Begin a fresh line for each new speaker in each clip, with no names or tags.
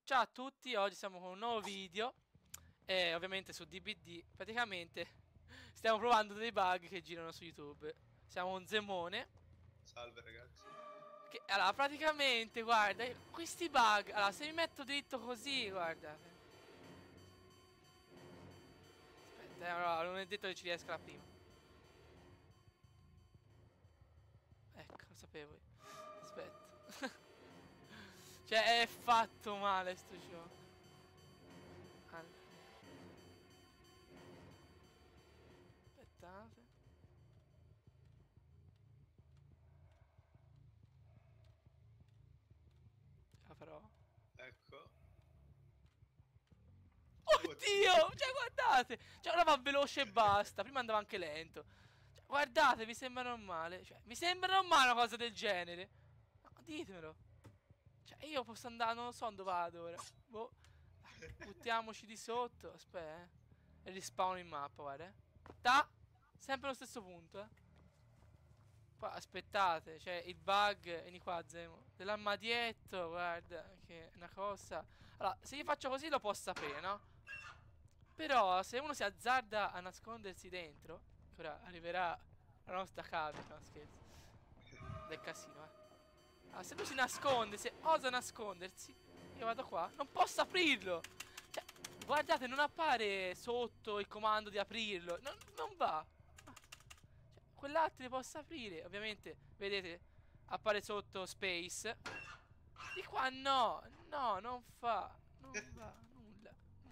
Ciao a tutti, oggi siamo con un nuovo video e ovviamente su DBD praticamente stiamo provando dei bug che girano su YouTube. Siamo un Zemone
Salve ragazzi.
che, allora praticamente guarda, questi bug, allora se mi metto dritto così, guarda. Aspetta, allora, non è detto che ci riesca la prima. Ecco, lo sapevo io. Aspetta. Cioè è fatto male sto gioco. Allora, aspettate. Ce la farò.
Ecco.
Oddio, cioè guardate, cioè ora va veloce e basta, prima andava anche lento. Cioè, guardate, mi sembra normale, cioè mi sembra normale una cosa del genere. No, ditemelo. Cioè io posso andare, non lo so dove vado ora. Boh. Buttiamoci di sotto, aspetta, e rispawn in mappa, guarda. Ta, sempre allo stesso punto, Qua, aspettate, c'è il bug, vieni qua Zemo, dell'armadietto, guarda, che è una cosa. Allora, se io faccio così lo posso sapere, no? Però se uno si azzarda a nascondersi dentro, che ora arriverà la nostra cabina, no scherzo, del casino, Allora, se lui si nasconde, se osa nascondersi, io vado qua, non posso aprirlo. Cioè, guardate, non appare sotto il comando di aprirlo, non va. Cioè, quell'altro li posso aprire, ovviamente, vedete, appare sotto space. Di qua no, no, non fa, non va, nulla.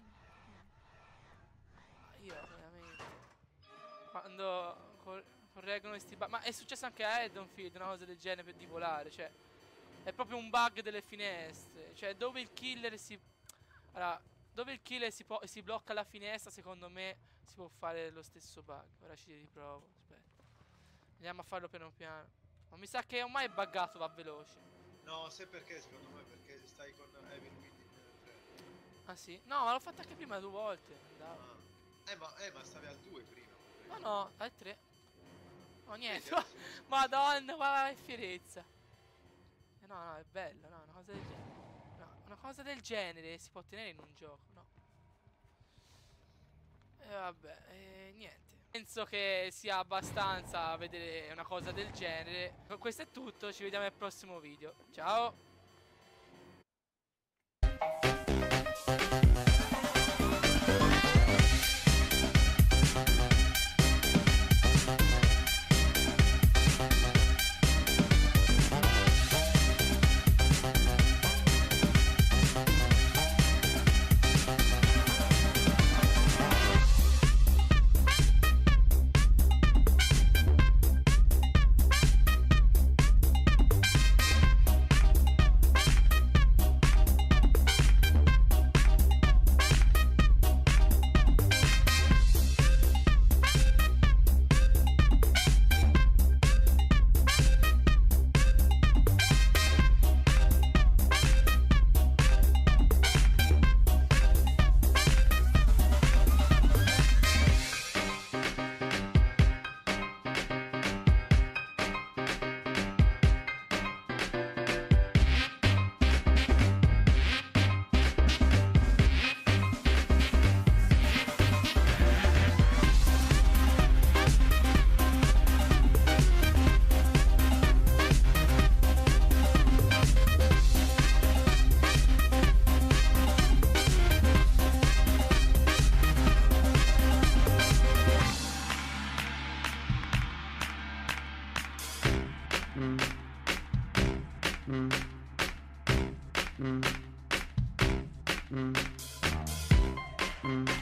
Io veramente quando correggono questi bug. Ma è successo anche a Haddonfield una cosa del genere per di volare. Cioè è proprio un bug delle finestre. Cioè dove il killer si... Allora, dove il killer si blocca la finestra, secondo me si può fare lo stesso bug. Ora ci riprovo, aspetta. Andiamo a farlo piano piano. Ma mi sa che ormai è buggato, va veloce.
No, sai perché secondo me? Perché stai con Evil Within 3.
Ah sì? No, ma l'ho fatto anche prima 2 volte. Andavo.
Ma stavi al 2 prima.
No, no, al 3. No, niente.
Vedi,
Madonna, guarda che fierezza. No, no, è bello, no, una cosa del genere. No, una cosa del genere si può ottenere in un gioco, no. E vabbè, niente. Penso che sia abbastanza vedere una cosa del genere. Questo è tutto, ci vediamo al prossimo video. Ciao!
Mm.